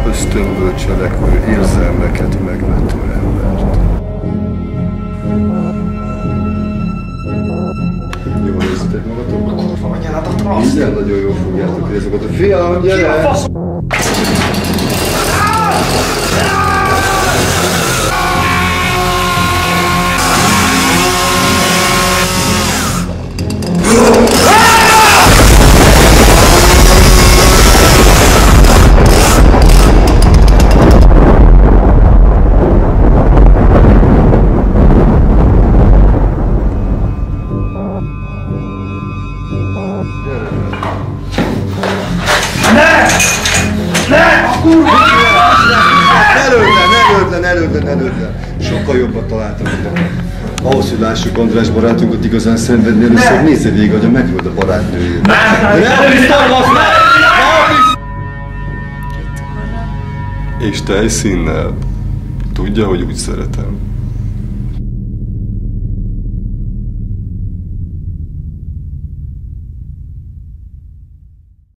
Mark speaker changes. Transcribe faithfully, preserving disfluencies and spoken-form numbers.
Speaker 1: ösztönből cselekvő, érzelmeket megvető embert. Jól érzitek magatok?
Speaker 2: A kurva anyádat, azt!
Speaker 1: Minden nagyon jól fogjátok érezni. Fiam, gyere!
Speaker 2: Ki a fasz?
Speaker 1: Ne lőd le, ne lőd le! Sokkal jobbat találtam ide. Ahhoz, hogy lássuk András barátunkat igazán szenvedni, először nézze végig, hogy megöld a barátnőjét. És tejszínnel. Tudja, hogy úgy szeretem.